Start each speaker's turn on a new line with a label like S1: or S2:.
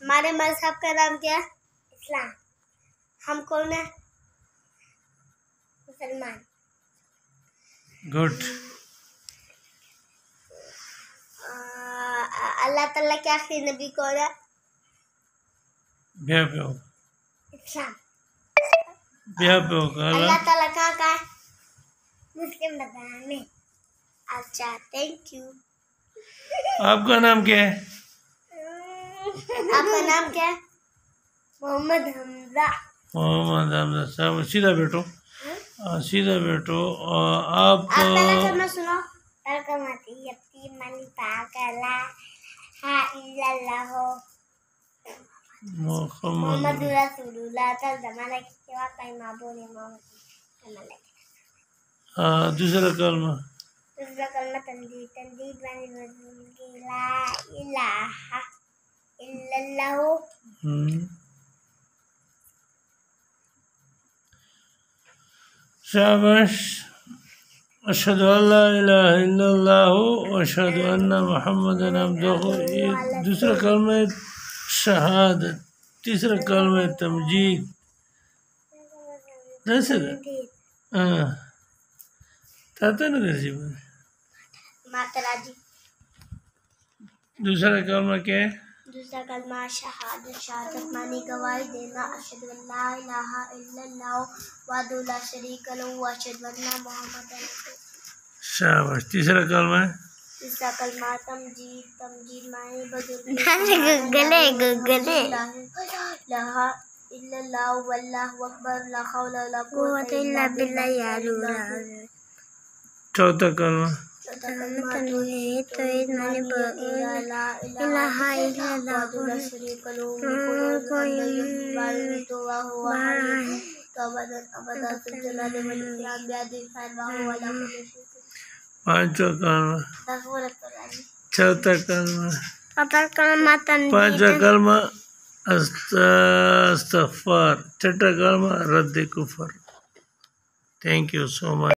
S1: ہمارے مذہب کا نام کیا ہے؟ اسلام. ہم کون ہیں؟ مسلمان.
S2: گڈ.
S1: اللہ تعالیٰ کے آخری نبی کون ہے؟
S2: بیاہ پہ ہو
S1: اسلام.
S2: بیاہ پہ ہوگا.
S1: اللہ تعالیٰ کہاں کا ہے؟ مسلم بتانا میں. اچھا تھینک یو.
S2: آپ کا نام کیا ہے؟
S1: آپ کا نام کیا ہے؟ محمد حمزہ.
S2: محمد حمزہ صاحب. سیدھا بیٹھو, سیدھا بیٹھو. آپ
S1: پہلا کلمہ سنو. پہلا کلمہ یتیم منی پاک اللہ ہا الا اللہ محمد رسول اللہ ترجمہ کے واقعی معبود محمد.
S2: دوسرا کلمہ.
S1: دوسرا کلمہ تندید بنی رسول کی لا الہ الا اللہ.
S2: شاباش. اشہد ان لا الہ الا اللہ واشہد ان محمد عبدہ. دوسرا کلمہ شہادت. تیسرا کلمہ تمجید. تاتا نا درسی بولے.
S1: ماترا جی.
S2: دوسرا کلمہ کیا ہے؟
S1: دوسرا کلمہ شہادت. شہادت معنی گواہی دینا. اشہد ان لا الہ الا اللہ وحدہ لا شریک لہ واشہد ان محمد رسول.
S2: شاباش. تیسرا کلمہ ہے؟
S1: تیسرا کلمہ تمجید. تمجید معنی بزرگ گلے گلے لا الہ الا اللہ واللہ اکبر لا حول ولا قوت الا باللہ.
S2: چوتھا کلمہ.
S1: توحید معنی لا الہ الا اللہ وحدہ لا شریک لہ
S2: پانچواں کلمہ. چوتھا کلمہ. پانچواں کلمہ استغفار. چھٹا کلمہ رد کفر. Thank you so much.